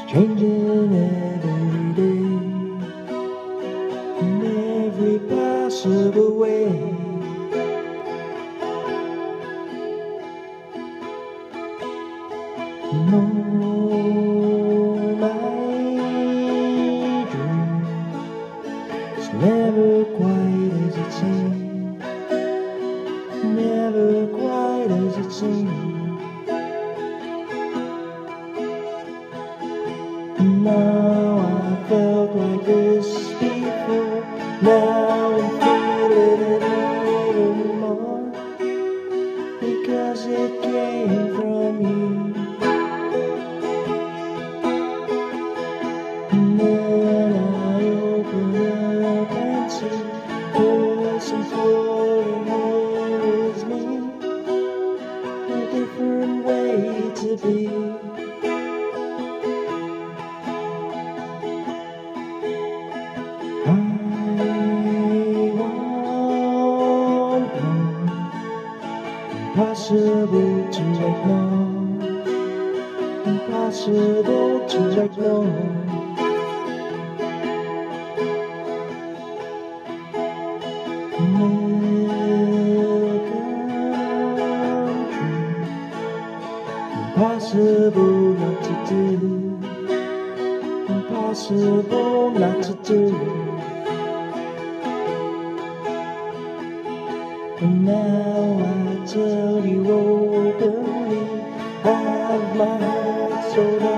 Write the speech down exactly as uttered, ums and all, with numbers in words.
changing every day in every possible way. No, my dream is never quite as it seems, never quite as it seems. Now I felt like this before, now I'm feeling it even more, because it came from you. And then I open up and see person floating here is me, a different way to be. I want more, impossible to ignore, impossible to ignore. Milk and tree, impossible not to do, impossible not to do. And now I tell you openly, I have my heart so